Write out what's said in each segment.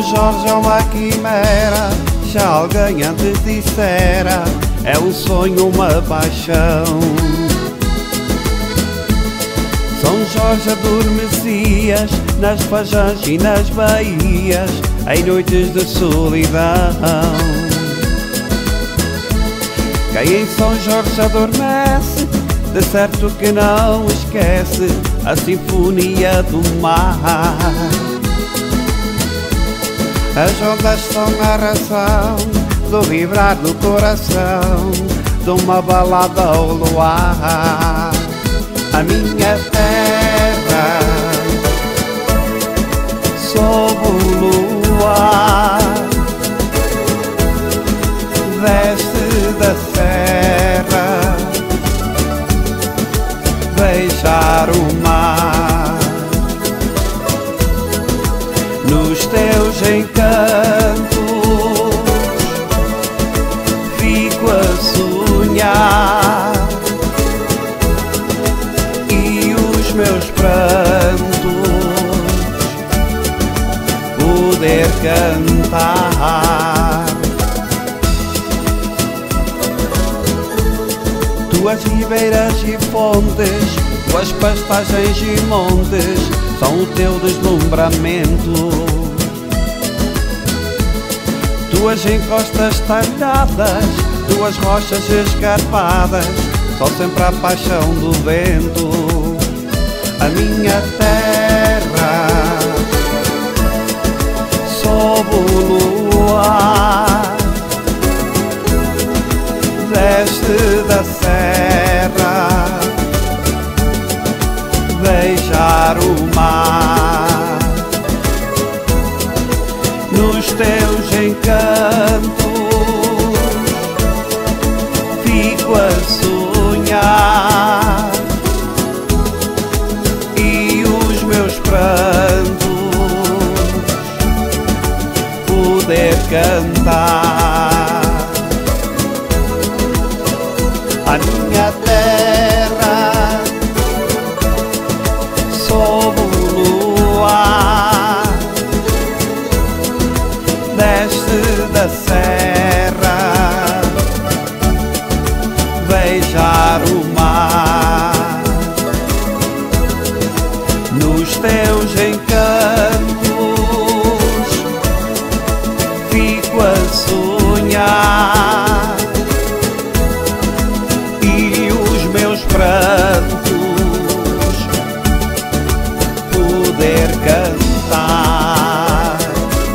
Jorge é uma quimera, já alguém antes dissera, é um sonho, uma paixão. São Jorge adormecias nas fajãs e nas baías, em noites de solidão. Quem em São Jorge adormece, de certo que não esquece a sinfonia do mar. As ondas são a razão do vibrar do coração, de uma balada ao luar. A minha terra sob o luar desce da serra beijar o mar. Nos teus encantos fico a sonhar, e os meus prantos poder cantar. Tuas ribeiras e fontes, tuas pastagens e montes, são o teu deslumbramento. Tuas encostas talhadas, tuas rochas escarpadas, são sempre a paixão do vento. A minha terra sob o luar desce da serra beijar o mar. Nos teus encantos fico a sonhar, e os meus prantos poder cantar. A minha terra sob o luar desce da serra beijar o mar. Nos teus encantos fico a sonhar, e os meus prantos poder cantar.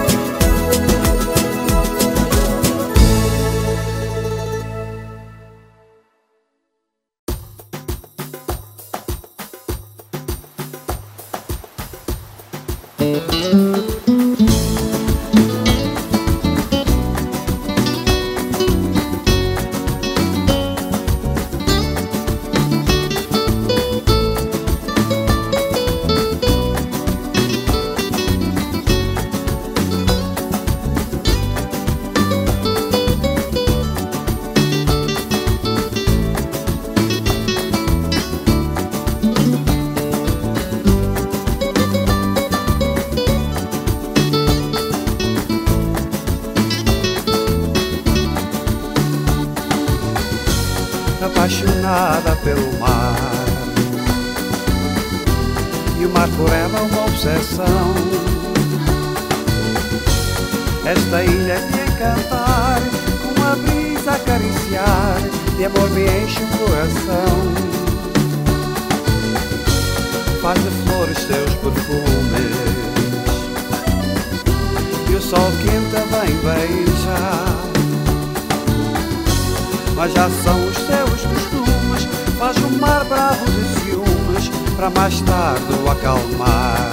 Apaixonada pelo mar, e o mar por ela uma obsessão. Esta ilha de encantar, com a brisa acariciar, de amor me enche o coração. Faz de flores seus perfumes, e o sol quente a vem beijar. Mas já são os seus costumes, faz o mar bravo de ciúmes, para mais tarde o acalmar.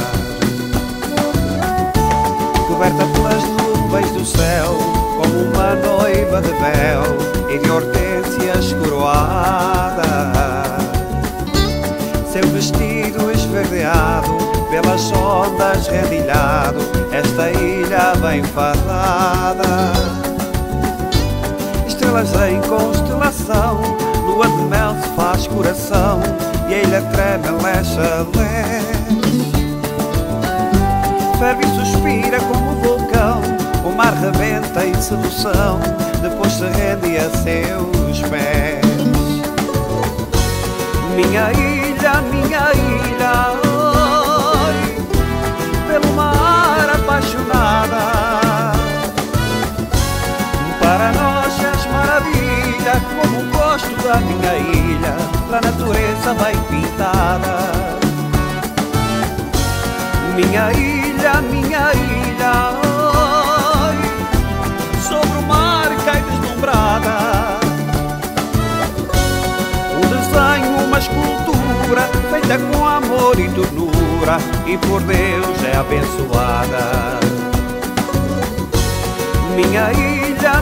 Coberta pelas nuvens do céu, como uma noiva de véu e de hortênsias coroada. Seu vestido esverdeado, pelas ondas rendilhado, esta ilha bem fadada. Estrelas em constelação, lua de mel se faz coração, e a ilha treme, lecha, leste. Ferve e suspira como vulcão, mar rebenta em sedução, depois se rende a seus pés. Minha ilha, oi, pelo mar apaixonada, para nós és maravilha, como o gosto da minha ilha, da natureza bem pintada. Minha ilha, oi, sobre o mar cai deslumbrada, um desenho, uma escultura, feita com amor e ternura, e por Deus é abençoada. Minha ilha,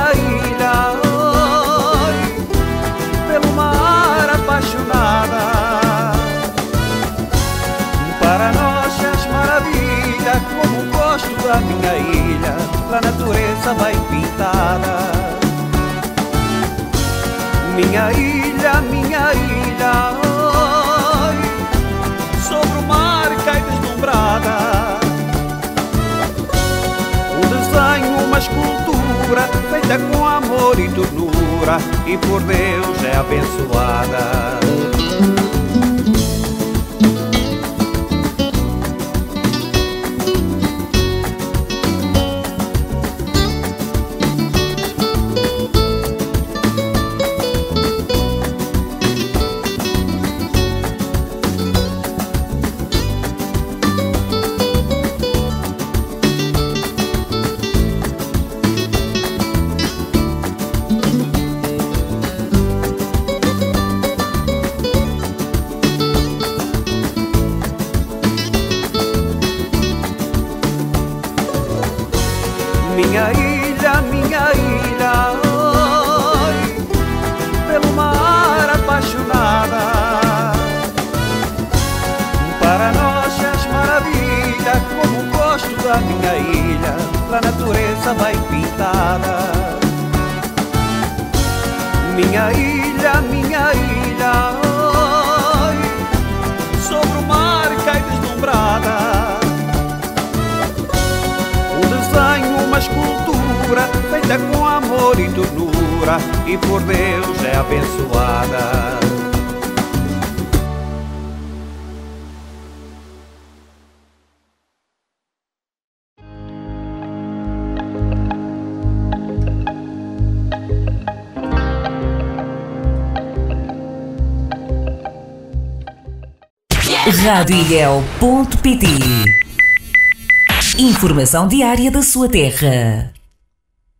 oi, pelo mar apaixonada, para nós és maravilha, como o gosto da minha ilha, da natureza bem pintada. Minha ilha, oi, sobre o mar cai deslumbrada, um desenho, uma escultura, feita com amor e ternura, e por Deus é abençoada. Minha ilha, oi, pelo mar apaixonada, para nós és maravilha, como o gosto da minha ilha, da natureza bem pintada. Minha ilha, oi, sobre o mar cai deslumbrada, uma escultura, feita com amor e ternura, e por Deus é abençoada. radioiguel.pt. Informação diária da sua terra.